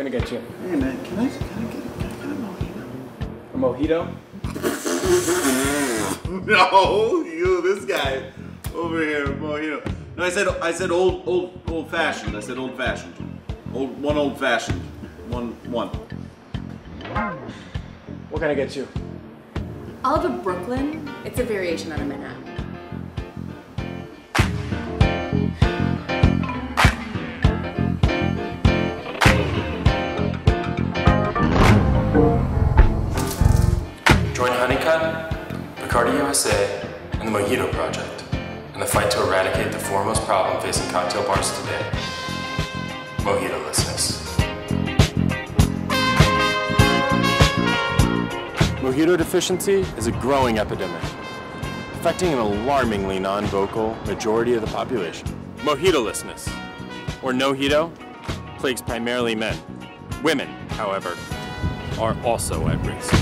can I get you? Hey man, can I get a mojito? A mojito? No, you, this guy over here, mojito. No, I said old fashioned. I said old fashioned. Old fashioned. One. What can I get you? I'll have a Brooklyn. It's a variation on a Manhattan. Join Honeycutt, Bacardi USA, and the Mojito Project in the fight to eradicate the foremost problem facing cocktail bars today: Mojito-lessness. Mojito deficiency is a growing epidemic, affecting an alarmingly non-vocal majority of the population. Mojito-lessness, or no-hito, plagues primarily men. Women, however, are also at risk.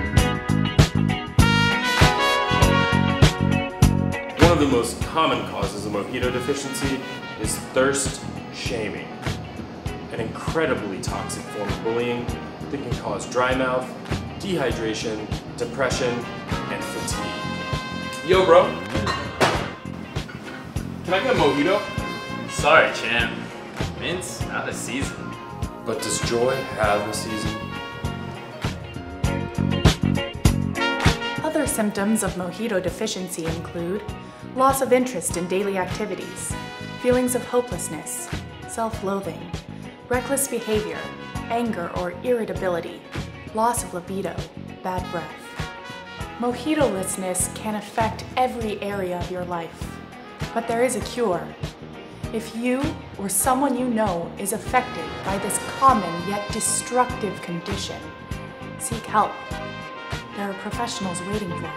One of the most common causes of mojito deficiency is thirst shaming, an incredibly toxic form of bullying that can cause dry mouth, dehydration, depression, and fatigue. Yo, bro. Can I get a mojito? Sorry, champ. Mint's out of season. But does joy have a season? Other symptoms of mojito deficiency include loss of interest in daily activities, feelings of hopelessness, self-loathing, reckless behavior, anger or irritability, loss of libido, bad breath. Mojito-lessness can affect every area of your life, but there is a cure. If you or someone you know is affected by this common yet destructive condition, seek help. There are professionals waiting for you.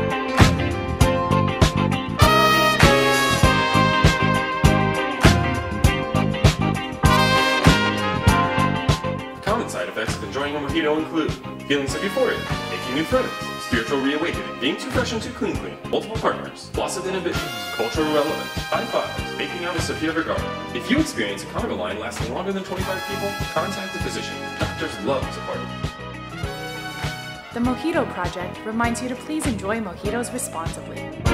Common side effects of enjoying a mojito include feelings of euphoria, making new friends, spiritual reawakening, being too fresh and too clean, multiple partners, loss of inhibitions, cultural relevance, high fives, making out with Sophia Vergara. If you experience a carnival line lasting longer than 25 people, contact a physician. Doctors love to party. The Mojito Project reminds you to please enjoy mojitos responsibly.